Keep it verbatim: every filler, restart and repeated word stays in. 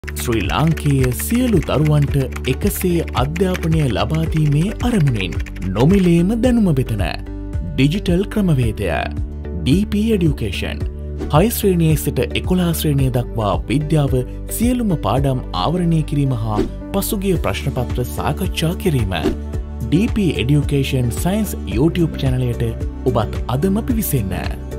ශ්‍රී ලාංකේය සියලු දරුවන්ට එකසේ අධ්‍යාපනය ලබාදීමේ අරමුණින් නොමිලේම දැනුම වෙතන ඩිජිටල් ක්‍රමවේදය ඩී පී එඩියුකේෂන් හය ශ්‍රේණියේ සිට එකොළහ ශ්‍රේණිය දක්වා විද්‍යාව සියලුම පාඩම් ආවරණය කිරීම හා පසුගිය ප්‍රශ්නපත්‍ර සාකච්ඡා කිරීම D P education science YouTube චැනලයට ඔබත් අදම පිවිසෙන්න.